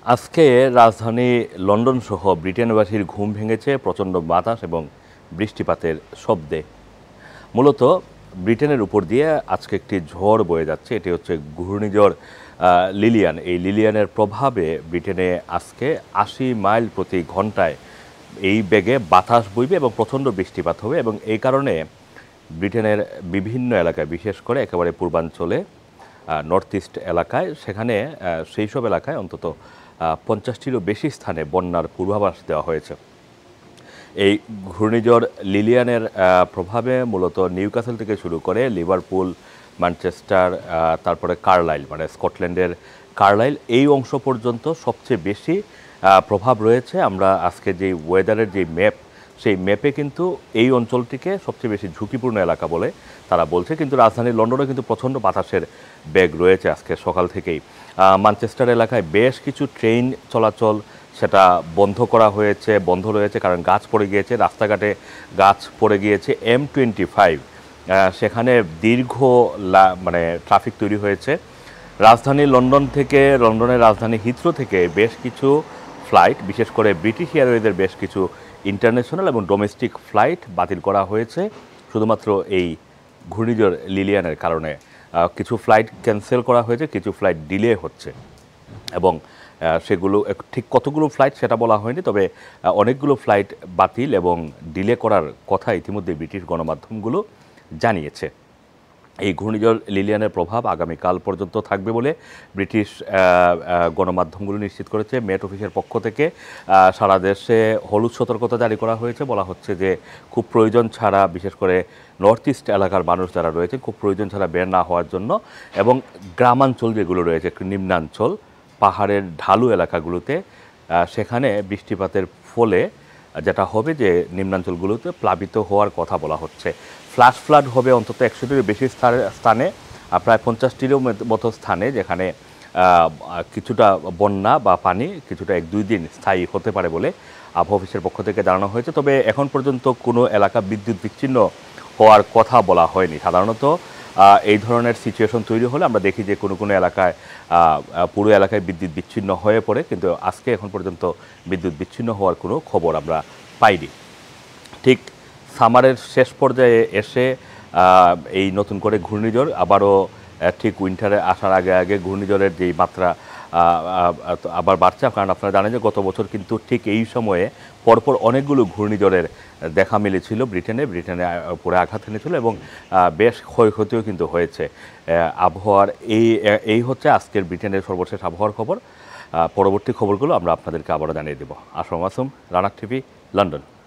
আজকে রাজধানী লন্ডন সহ ব্রিটেনবাসীর ঘুম ভেঙেছে প্রচণ্ড বাতাস এবং বৃষ্টিপাতের শব্দে। মূলত ব্রিটেনের উপর দিয়ে আজকে একটি ঝড় বয়ে যাচ্ছে, এটি হচ্ছে ঘূর্ণিঝড় লিলিয়ান। এই লিলিয়ানের প্রভাবে ব্রিটেনে আজকে ৮০ মাইল প্রতি ঘন্টায় এই বেগে বাতাস বইবে এবং প্রচণ্ড বৃষ্টিপাত হবে, এবং এই কারণে ব্রিটেনের বিভিন্ন এলাকায়, বিশেষ করে একেবারে পূর্বাঞ্চলে নর্থ ইস্ট এলাকায়, সেখানে সেই সব এলাকায় অন্তত ৫০টিরও বেশি স্থানে বন্যার পূর্বাভাস দেওয়া হয়েছে। এই ঘূর্ণিঝড় লিলিয়ানের প্রভাবে মূলত নিউক্যাসল থেকে শুরু করে লিভারপুল, ম্যানচেস্টার, তারপরে কার্লাইল, মানে স্কটল্যান্ডের কার্লাইল, এই অংশ পর্যন্ত সবচেয়ে বেশি প্রভাব রয়েছে। আমরা আজকে যে ওয়েদারের যে ম্যাপ, সেই ম্যাপে কিন্তু এই অঞ্চলটিকে সবচেয়ে বেশি ঝুঁকিপূর্ণ এলাকা বলে তারা বলছে। কিন্তু রাজধানী লন্ডনে কিন্তু প্রচণ্ড বাতাসের বেগ রয়েছে আজকে সকাল থেকেই। ম্যানচেস্টার এলাকায় বেশ কিছু ট্রেন চলাচল সেটা বন্ধ রয়েছে, কারণ গাছ পড়ে গিয়েছে, রাস্তাঘাটে গাছ পড়ে গিয়েছে। M25 সেখানে দীর্ঘ মানে ট্রাফিক তৈরি হয়েছে। লন্ডনের রাজধানী হিথ্রো থেকে বেশ কিছু ফ্লাইট, বিশেষ করে ব্রিটিশ এয়ারওয়েজের বেশ কিছু ইন্টারন্যাশনাল এবং ডোমেস্টিক ফ্লাইট বাতিল করা হয়েছে শুধুমাত্র এই ঘূর্ণিঝড় লিলিয়ানের কারণে। কিছু ফ্লাইট ক্যান্সেল করা হয়েছে, কিছু ফ্লাইট ডিলে হচ্ছে, এবং সেগুলো ঠিক কতগুলো ফ্লাইট সেটা বলা হয়নি, তবে অনেকগুলো ফ্লাইট বাতিল এবং ডিলে করার কথা ইতিমধ্যে ব্রিটিশ গণমাধ্যমগুলো জানিয়েছে। এই ঘূর্ণিঝড় লিলিয়ানের প্রভাব আগামীকাল পর্যন্ত থাকবে বলে ব্রিটিশ গণমাধ্যমগুলো নিশ্চিত করেছে। মেট অফিসের পক্ষ থেকে সারা দেশে হলুদ সতর্কতা জারি করা হয়েছে। বলা হচ্ছে যে খুব প্রয়োজন ছাড়া, বিশেষ করে নর্থ ইস্ট এলাকার মানুষ যারা রয়েছে, খুব প্রয়োজন ছাড়া বের না হওয়ার জন্য, এবং গ্রামাঞ্চল যেগুলো রয়েছে, নিম্নাঞ্চল, পাহাড়ের ঢালু এলাকাগুলোতে, সেখানে বৃষ্টিপাতের ফলে যেটা হবে যে নিম্নাঞ্চলগুলোতে প্লাবিত হওয়ার কথা বলা হচ্ছে। ফ্ল্যাশ ফ্লাড হবে অন্তত ১০০টিরও বেশি স্থানে, প্রায় ৫০টিরও মতো স্থানে, যেখানে কিছুটা বন্যা বা পানি কিছুটা ১-২ দিন স্থায়ী হতে পারে বলে আবহাওয়া অফিসের পক্ষ থেকে জানানো হয়েছে। তবে এখন পর্যন্ত কোনো এলাকা বিদ্যুৎ বিচ্ছিন্ন হওয়ার কথা বলা হয়নি। সাধারণত এই ধরনের সিচুয়েশন তৈরি হলে আমরা দেখি যে কোনো কোনো এলাকায় পুরো এলাকায় বিদ্যুৎ বিচ্ছিন্ন হয়ে পড়ে, কিন্তু আজকে এখন পর্যন্ত বিদ্যুৎ বিচ্ছিন্ন হওয়ার কোনো খবর আমরা পাইনি। ঠিক সামারের শেষ পর্যায়ে এসে এই নতুন করে ঘূর্ণিঝড় আবারও ঠিক উইন্টারে আসার আগে আগে ঘূর্ণিঝড়ের যেই মাত্রা আবার বাড়ছে, কারণ আপনারা জানেন যে গত বছর কিন্তু ঠিক এই সময়ে পরপর অনেকগুলো ঘূর্ণিঝড়ের দেখা মিলেছিল ব্রিটেনে উপরে আঘাত এনেছিল, এবং বেশ ক্ষয়ক্ষতিও কিন্তু হয়েছে। আবহাওয়ার এই হচ্ছে আজকের ব্রিটেনের সর্বশেষ আবহাওয়ার খবর। পরবর্তী খবরগুলো আমরা আপনাদেরকে আবারও জানিয়ে দেব। Assam Masum, Rana TV, London.